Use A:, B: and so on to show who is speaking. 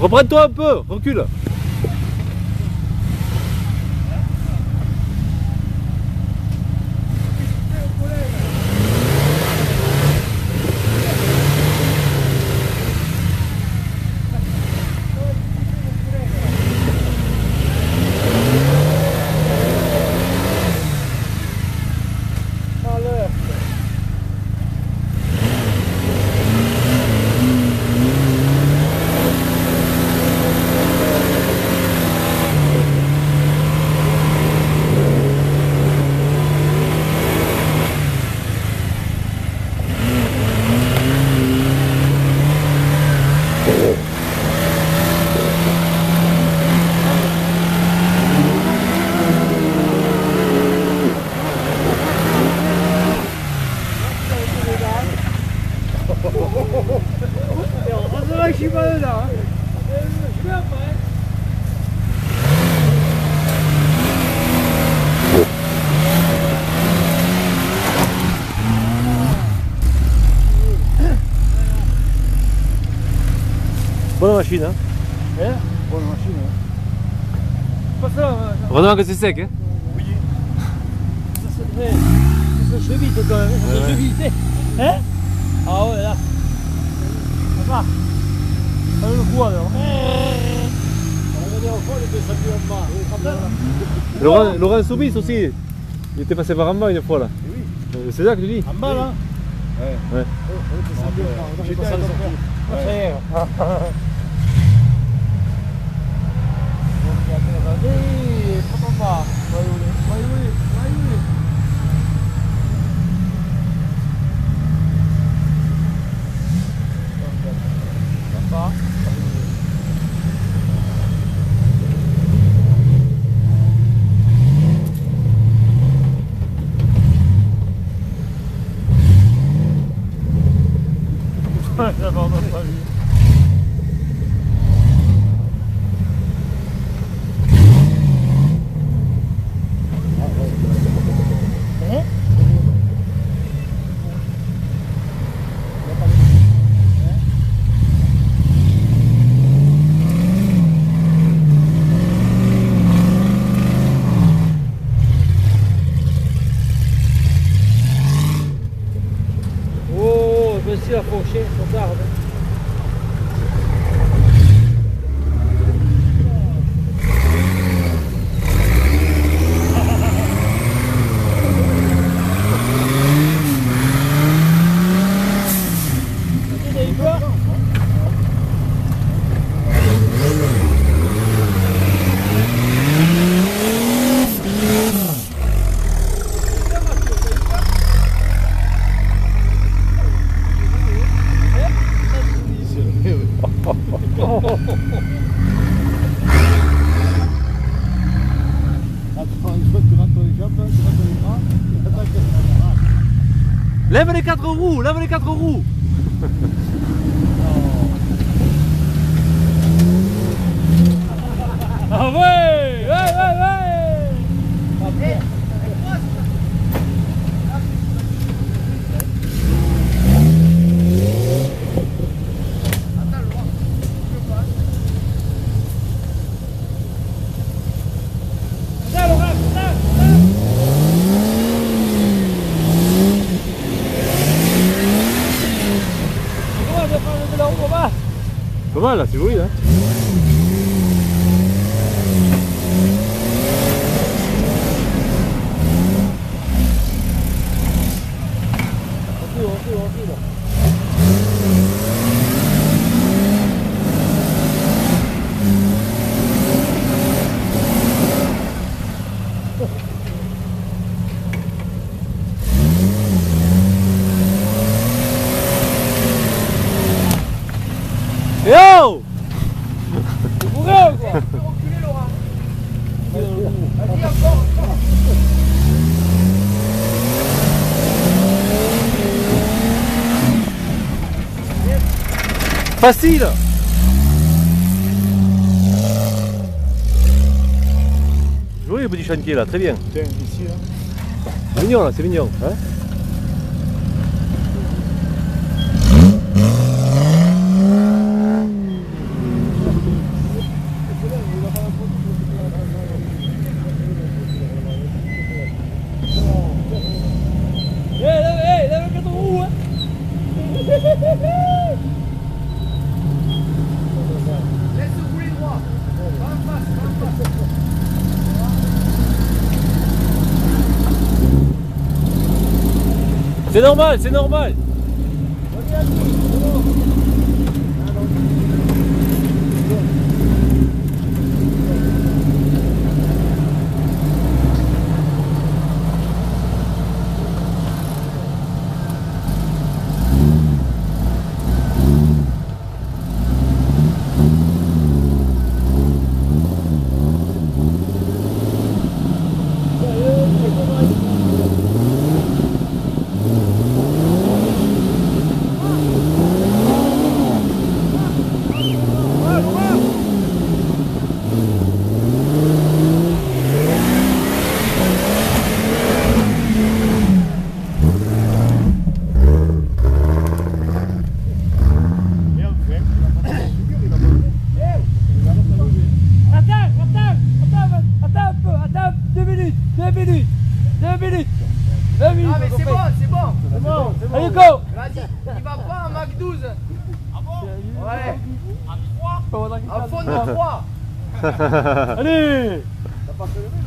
A: Reprends-toi un peu, recule. Bonne machine, hein?
B: Bonne machine, hein. Pas ça,
A: Heureusement que c'est sec, hein?
B: Oui. Ça se cheville quand même, ça se cheville. Hein? Ah ouais, là. Ça va. Ça veut le coup alors.
A: Laurent Soubis aussi, il était passé par en bas une fois là.
B: Oui.
A: C'est ça que tu dis?
B: En bas là?
A: Ouais.
B: J'étais à la fourchette, regarde.
A: Lève les 4 roues, lève les 4 roues.
B: Ah ouais, ouais, ouais, ouais.
A: Pas mal là, c'est joli là. Yo!
B: T'es bourré ou quoi? Reculez Laurent. Vas-y encore.
A: Facile! Joli le petit chantier là, très bien.
B: Tiens, ici là.
A: C'est mignon là, c'est mignon. Hein? C'est normal, c'est normal.
B: Ah mais c'est bon, c'est bon.
C: C'est bon, c'est bon.
B: Allez, go.
C: Vas-y, il va pas en Mac 12. Ah bon? Ouais. À 3. À fond de 3.
B: Allez.
C: T'as pas fait le même?